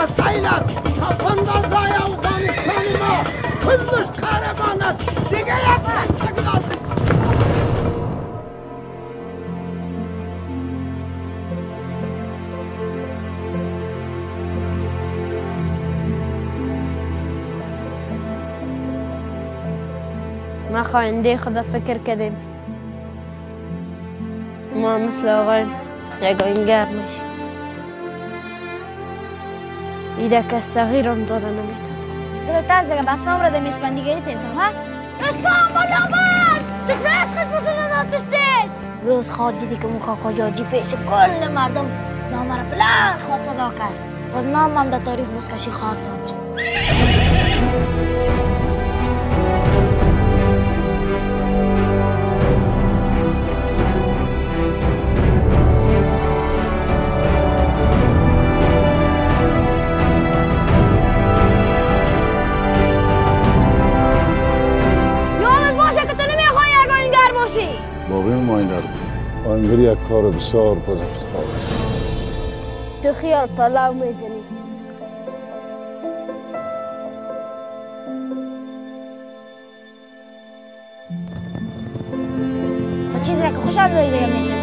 سیل است. چاپاندازهای افغانستان ما کلش قهرمان است. دیگه یک شکل لازم. ما خواننده خدا فکر کردیم ما مثل آقای یگانگر میشیم. ایده کس تغییر هم داده نمیتونه. دلت از دیگه بسام را در میزبندیگری تیم کنم ها؟ بسام بالا بر! چطور قسمتون نداشتیش؟ روز خواد دیدی که مخاقا جارجی پیش کل مردم نام را بلند خواد صدا کرد. و نام هم در تاریخ بسکشی خواد سمجه. بابای ماینر بود. آینگر یک کار بسیار پر افتخار است. تو خیال پلاو میزنی. چیزی را که خوشم داری دیگه میتونی